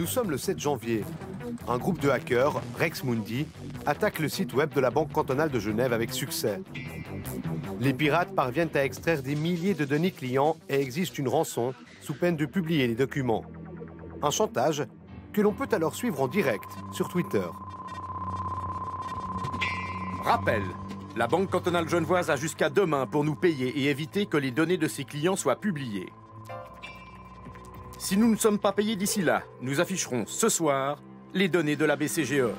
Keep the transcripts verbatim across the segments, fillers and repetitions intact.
Nous sommes le sept janvier. Un groupe de hackers, Rex Mundi, attaque le site web de la Banque cantonale de Genève avec succès. Les pirates parviennent à extraire des milliers de données clients et exigent une rançon sous peine de publier les documents. Un chantage que l'on peut alors suivre en direct sur Twitter. Rappel, la Banque cantonale genevoise a jusqu'à demain pour nous payer et éviter que les données de ses clients soient publiées. Si nous ne sommes pas payés d'ici là, nous afficherons ce soir les données de la B C G E.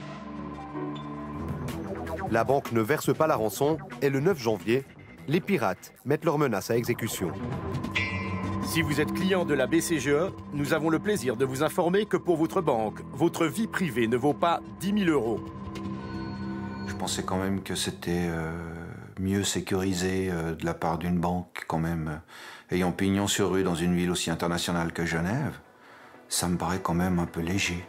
La banque ne verse pas la rançon et le neuf janvier, les pirates mettent leurs menaces à exécution. Si vous êtes client de la B C G E, nous avons le plaisir de vous informer que pour votre banque, votre vie privée ne vaut pas dix mille euros. Je pensais quand même que c'était euh, mieux sécurisé euh, de la part d'une banque, quand même, euh, ayant pignon sur rue dans une ville aussi internationale que Genève. Ça me paraît quand même un peu léger.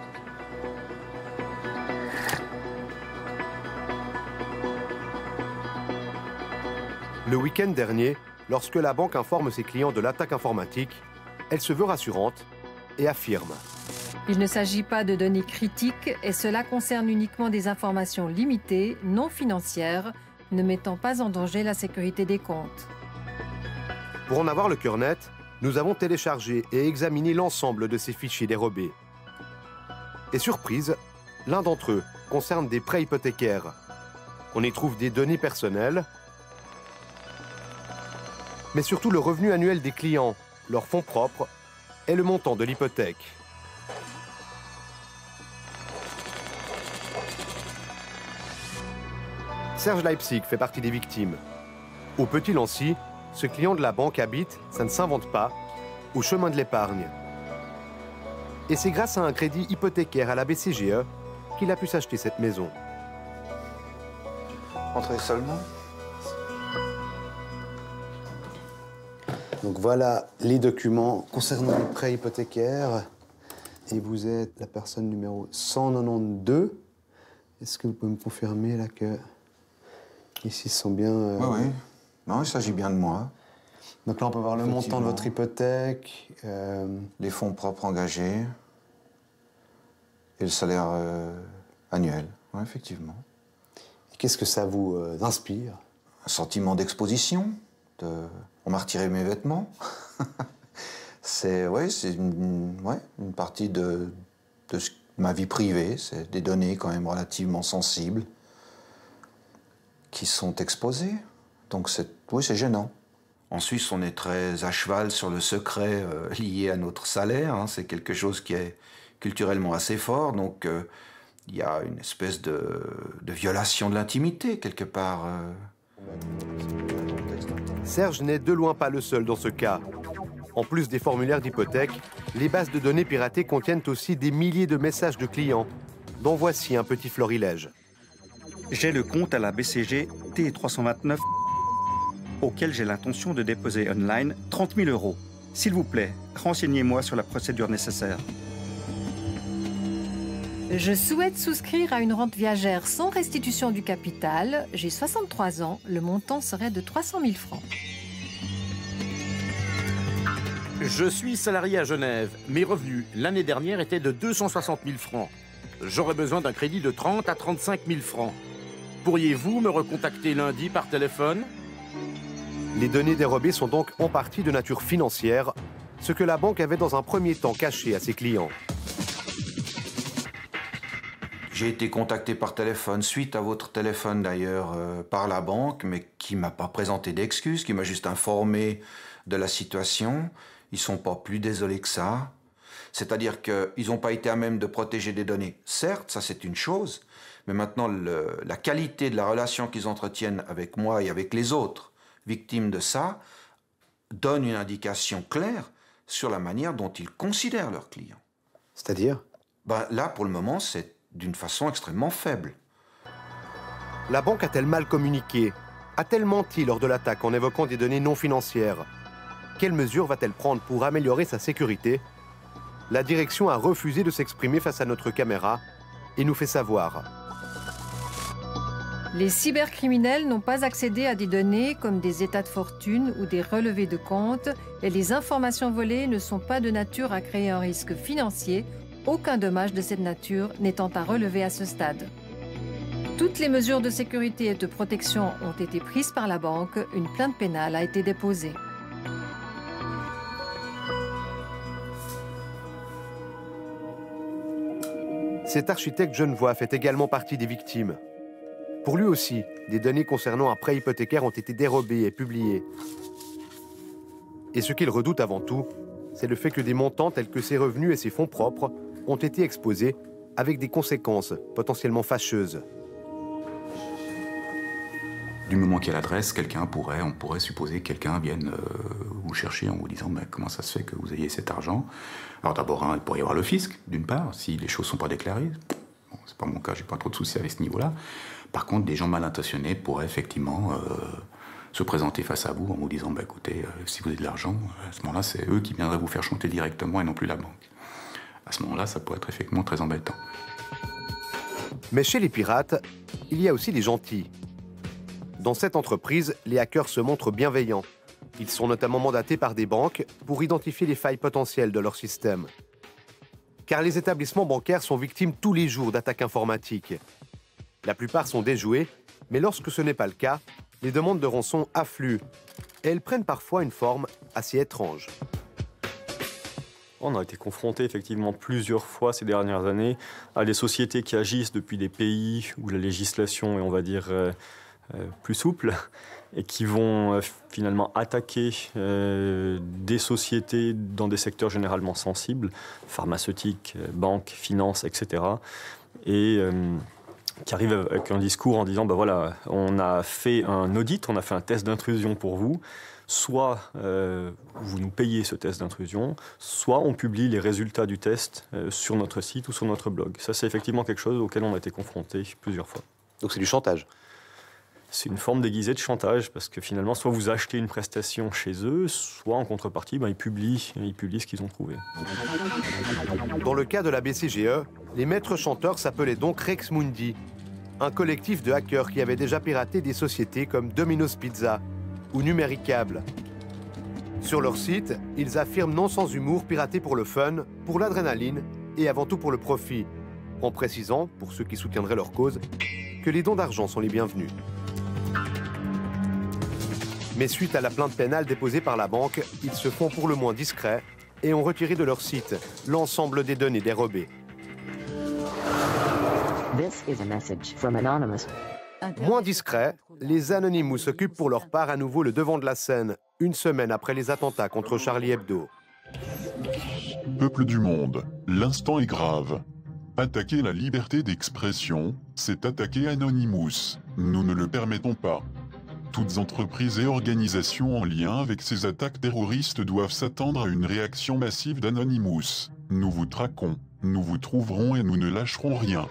Le week-end dernier, lorsque la banque informe ses clients de l'attaque informatique, elle se veut rassurante et affirme. Il ne s'agit pas de données critiques et cela concerne uniquement des informations limitées, non financières, ne mettant pas en danger la sécurité des comptes. Pour en avoir le cœur net, nous avons téléchargé et examiné l'ensemble de ces fichiers dérobés. Et surprise, l'un d'entre eux concerne des prêts hypothécaires. On y trouve des données personnelles, mais surtout le revenu annuel des clients, leurs fonds propres et le montant de l'hypothèque. Serge Leipzig fait partie des victimes. Au Petit-Lancy, ce client de la banque habite, ça ne s'invente pas, au chemin de l'épargne. Et c'est grâce à un crédit hypothécaire à la B C G E qu'il a pu s'acheter cette maison. Entrez seulement. Donc voilà les documents concernant les prêts hypothécaires. Et vous êtes la personne numéro cent quatre-vingt-douze. Est-ce que vous pouvez me confirmer là que ici ce sont bien... Euh... Oui, oui. Non, il s'agit bien de moi. Donc là, on peut voir le montant de votre hypothèque. Euh... Les fonds propres engagés. Et le salaire euh, annuel. Oui, effectivement. Et qu'est-ce que ça vous euh, inspire? Un sentiment d'exposition. De... On m'a retiré mes vêtements. C'est ouais, c'est une, ouais, une partie de, de ma vie privée. C'est des données quand même relativement sensibles qui sont exposées. Donc c'est oui, c'est gênant. En Suisse, on est très à cheval sur le secret euh, lié à notre salaire. Hein. C'est quelque chose qui est culturellement assez fort. Donc euh, il y a une espèce de, de violation de l'intimité quelque part. Euh... Serge n'est de loin pas le seul dans ce cas. En plus des formulaires d'hypothèque, les bases de données piratées contiennent aussi des milliers de messages de clients, dont voici un petit florilège. J'ai le compte à la B C G T trois cent vingt-neuf auquel j'ai l'intention de déposer online trente mille euros. S'il vous plaît, renseignez-moi sur la procédure nécessaire. Je souhaite souscrire à une rente viagère sans restitution du capital. J'ai soixante-trois ans, le montant serait de trois cent mille francs. Je suis salarié à Genève. Mes revenus l'année dernière étaient de deux cent soixante mille francs. J'aurais besoin d'un crédit de trente à trente-cinq mille francs. Pourriez-vous me recontacter lundi par téléphone? Les données dérobées sont donc en partie de nature financière, ce que la banque avait dans un premier temps caché à ses clients. J'ai été contacté par téléphone, suite à votre téléphone d'ailleurs, euh, par la banque, mais qui ne m'a pas présenté d'excuses, qui m'a juste informé de la situation. Ils ne sont pas plus désolés que ça. C'est-à-dire qu'ils n'ont pas été à même de protéger des données. Certes, ça c'est une chose, mais maintenant le, la qualité de la relation qu'ils entretiennent avec moi et avec les autres victimes de ça donne une indication claire sur la manière dont ils considèrent leurs clients. C'est-à-dire? Ben, là, pour le moment, c'est d'une façon extrêmement faible. La banque a-t-elle mal communiqué? A-t-elle menti lors de l'attaque en évoquant des données non financières? Quelles mesures va-t-elle prendre pour améliorer sa sécurité? La direction a refusé de s'exprimer face à notre caméra et nous fait savoir. Les cybercriminels n'ont pas accédé à des données comme des états de fortune ou des relevés de compte et les informations volées ne sont pas de nature à créer un risque financier, aucun dommage de cette nature n'étant à relever à ce stade. Toutes les mesures de sécurité et de protection ont été prises par la banque, une plainte pénale a été déposée. Cet architecte genevois fait également partie des victimes. Pour lui aussi, des données concernant un prêt hypothécaire ont été dérobées et publiées. Et ce qu'il redoute avant tout, c'est le fait que des montants tels que ses revenus et ses fonds propres ont été exposés avec des conséquences potentiellement fâcheuses. Du moment qu'il y a l'adresse, quelqu'un pourrait, on pourrait supposer que quelqu'un vienne euh, vous chercher en vous disant mais comment ça se fait que vous ayez cet argent. Alors d'abord, hein, il pourrait y avoir le fisc, d'une part, si les choses ne sont pas déclarées. Bon, c'est pas mon cas, j'ai pas trop de soucis avec ce niveau-là. Par contre, des gens mal intentionnés pourraient effectivement euh, se présenter face à vous en vous disant bah, écoutez, euh, si vous avez de l'argent, à ce moment-là, c'est eux qui viendraient vous faire chanter directement et non plus la banque. À ce moment-là, ça pourrait être effectivement très embêtant. Mais chez les pirates, il y a aussi les gentils. Dans cette entreprise, les hackers se montrent bienveillants. Ils sont notamment mandatés par des banques pour identifier les failles potentielles de leur système. Car les établissements bancaires sont victimes tous les jours d'attaques informatiques. La plupart sont déjoués, mais lorsque ce n'est pas le cas, les demandes de rançon affluent. Et elles prennent parfois une forme assez étrange. On a été confronté effectivement plusieurs fois ces dernières années à des sociétés qui agissent depuis des pays où la législation est, on va dire, euh, euh, plus souple et qui vont euh, finalement attaquer euh, des sociétés dans des secteurs généralement sensibles, pharmaceutiques, euh, banques, finances, et cetera. Et euh, qui arrivent avec un discours en disant ben voilà, on a fait un audit, on a fait un test d'intrusion pour vous. Soit euh, vous nous payez ce test d'intrusion, soit on publie les résultats du test euh, sur notre site ou sur notre blog. Ça, c'est effectivement quelque chose auquel on a été confronté plusieurs fois. Donc c'est du chantage? C'est une forme déguisée de chantage, parce que finalement, soit vous achetez une prestation chez eux, soit en contrepartie, ben, ils publient, ils publient ce qu'ils ont trouvé. Dans le cas de la B C G E, les maîtres chanteurs s'appelaient donc Rex Mundi, un collectif de hackers qui avait déjà piraté des sociétés comme Domino's Pizza ou Numéricable. Sur leur site, ils affirment non sans humour pirater pour le fun, pour l'adrénaline et avant tout pour le profit, en précisant, pour ceux qui soutiendraient leur cause, que les dons d'argent sont les bienvenus. Mais suite à la plainte pénale déposée par la banque, ils se font pour le moins discrets et ont retiré de leur site l'ensemble des données dérobées. This is a message from Anonymous. Moins discrets, les Anonymous occupent pour leur part à nouveau le devant de la scène, une semaine après les attentats contre Charlie Hebdo. Peuple du monde, l'instant est grave. Attaquer la liberté d'expression, c'est attaquer Anonymous. Nous ne le permettons pas. Toutes entreprises et organisations en lien avec ces attaques terroristes doivent s'attendre à une réaction massive d'Anonymous. Nous vous traquons, nous vous trouverons et nous ne lâcherons rien.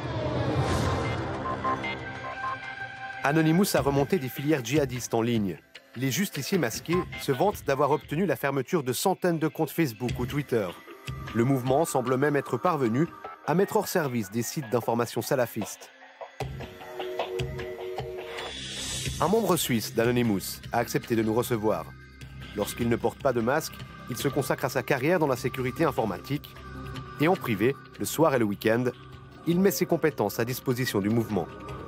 Anonymous a remonté des filières djihadistes en ligne. Les justiciers masqués se vantent d'avoir obtenu la fermeture de centaines de comptes Facebook ou Twitter. Le mouvement semble même être parvenu à mettre hors service des sites d'information salafistes. Un membre suisse d'Anonymous a accepté de nous recevoir. Lorsqu'il ne porte pas de masque, il se consacre à sa carrière dans la sécurité informatique. Et en privé, le soir et le week-end, il met ses compétences à disposition du mouvement.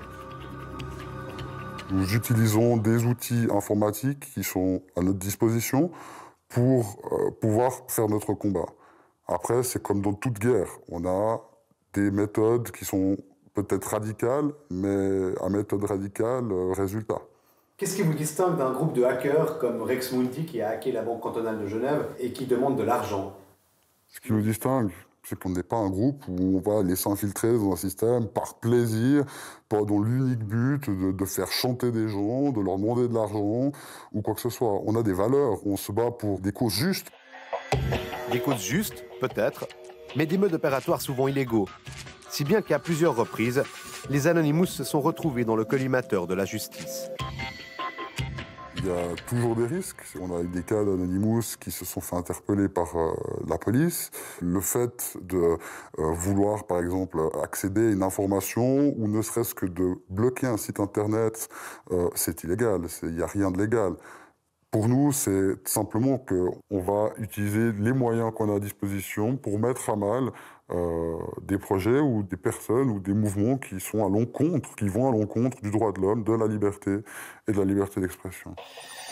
Nous utilisons des outils informatiques qui sont à notre disposition pour euh, pouvoir faire notre combat. Après, c'est comme dans toute guerre. On a des méthodes qui sont peut-être radicales, mais à méthode radicale, euh, résultat. Qu'est-ce qui vous distingue d'un groupe de hackers comme Rex Mundi qui a hacké la Banque cantonale de Genève et qui demande de l'argent? Ce qui nous distingue, c'est qu'on n'est pas un groupe où on va aller s'infiltrer dans un système par plaisir, pas dans l'unique but de, de faire chanter des gens, de leur demander de l'argent ou quoi que ce soit. On a des valeurs, on se bat pour des causes justes. Des causes justes, peut-être, mais des modes opératoires souvent illégaux. Si bien qu'à plusieurs reprises, les Anonymous se sont retrouvés dans le collimateur de la justice. Il il y a toujours des risques. On a eu des cas d'Anonymous qui se sont fait interpeller par euh, la police. Le fait de euh, vouloir, par exemple, accéder à une information ou ne serait-ce que de bloquer un site internet, euh, c'est illégal. Il n'y a rien de légal. Pour nous, c'est simplement qu'on va utiliser les moyens qu'on a à disposition pour mettre à mal euh, des projets ou des personnes ou des mouvements qui sont à l'encontre, qui vont à l'encontre du droit de l'homme, de la liberté et de la liberté d'expression.